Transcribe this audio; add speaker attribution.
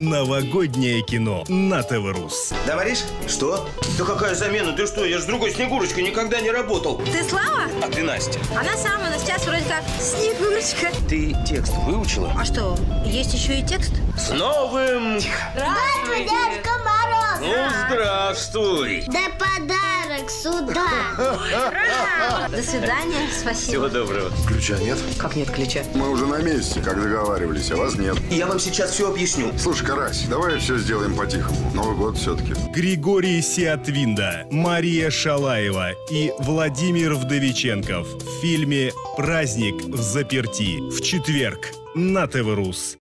Speaker 1: Новогоднее кино на ТВ-Рус.
Speaker 2: Говоришь? Что? Да какая замена? Ты что? Я же с другой Снегурочкой никогда не работал.
Speaker 3: Ты Слава?
Speaker 2: А ты Настя.
Speaker 3: Она самая, но сейчас вроде как Снегурочка.
Speaker 2: Ты текст выучила?
Speaker 3: А что, есть еще и текст?
Speaker 2: С новым...
Speaker 4: Здравствуй, Дедушка Мороз!
Speaker 2: Ну, здравствуй!
Speaker 4: Да подарок сюда!
Speaker 3: До свидания, спасибо.
Speaker 2: Всего доброго.
Speaker 5: Ключа нет?
Speaker 3: Как нет ключа?
Speaker 5: Мы уже на месте, как договаривались, а вас нет.
Speaker 2: Я вам сейчас все объясню.
Speaker 5: Слушай, Карась, давай все сделаем по-тихому. Новый год все-таки.
Speaker 1: Григорий Сиатвинда, Мария Шалаева и Владимир Вдовиченков в фильме «Праздник взаперти» в четверг на ТВ-Рус.